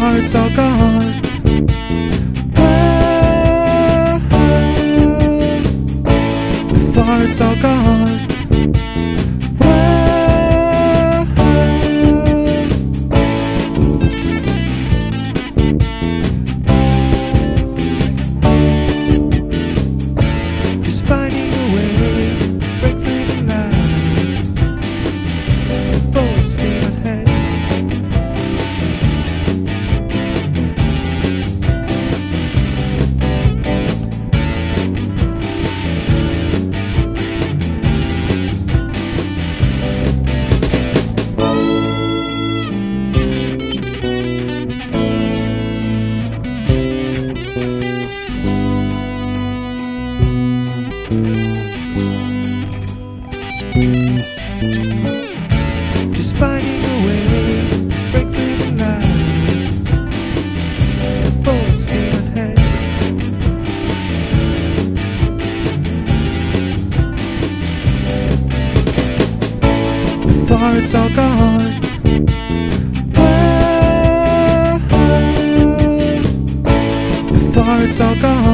farts all gone. The farts all gone. Just finding a way, break through the lines, full steam ahead. Just finding a way, break through the lines, full steam ahead. The farts all gone. The farts all gone.